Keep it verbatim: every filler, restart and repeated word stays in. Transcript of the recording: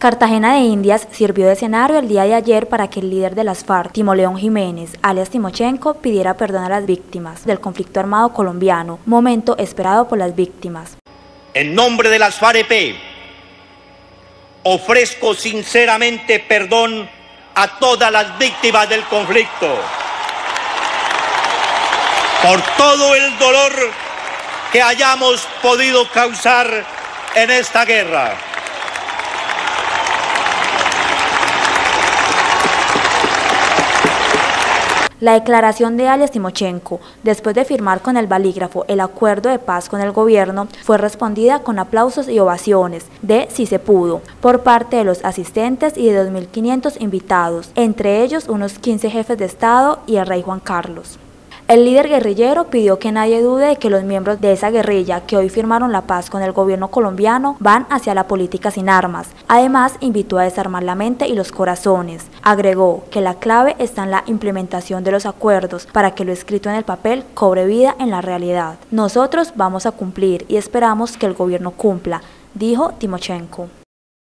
Cartagena de Indias sirvió de escenario el día de ayer para que el líder de las FARC, Timoleón Jiménez, alias Timochenko, pidiera perdón a las víctimas del conflicto armado colombiano, momento esperado por las víctimas. En nombre de las FARC-E P, ofrezco sinceramente perdón a todas las víctimas del conflicto por todo el dolor que hayamos podido causar en esta guerra. La declaración de alias Timochenko, después de firmar con el balígrafo el acuerdo de paz con el gobierno, fue respondida con aplausos y ovaciones de "sí se pudo" por parte de los asistentes y de dos mil quinientos invitados, entre ellos unos quince jefes de Estado y el rey Juan Carlos. El líder guerrillero pidió que nadie dude de que los miembros de esa guerrilla que hoy firmaron la paz con el gobierno colombiano van hacia la política sin armas. Además, invitó a desarmar la mente y los corazones. Agregó que la clave está en la implementación de los acuerdos para que lo escrito en el papel cobre vida en la realidad. Nosotros vamos a cumplir y esperamos que el gobierno cumpla, dijo Timochenko.